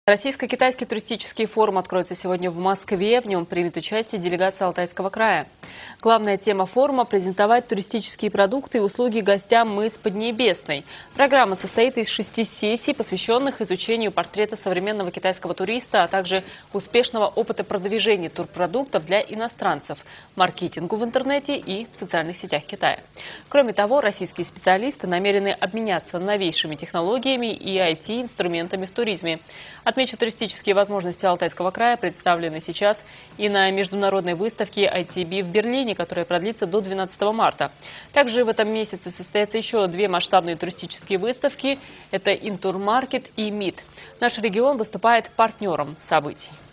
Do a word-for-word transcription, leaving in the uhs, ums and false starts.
Российско-китайский туристический форум откроется сегодня в Москве. В нем примет участие делегация Алтайского края. Главная тема форума – презентовать туристические продукты и услуги гостям мыс Поднебесной. Программа состоит из шести сессий, посвященных изучению портрета современного китайского туриста, а также успешного опыта продвижения турпродуктов для иностранцев, маркетингу в интернете и в социальных сетях Китая. Кроме того, российские специалисты намерены обменяться новейшими технологиями и ай ти-инструментами в туризме. Отмечу, туристические возможности Алтайского края представлены сейчас и на международной выставке ай ти би в Берлине, которая продлится до двенадцатого марта. Также в этом месяце состоятся еще две масштабные туристические выставки. Это Интурмаркет и МИД. Наш регион выступает партнером событий.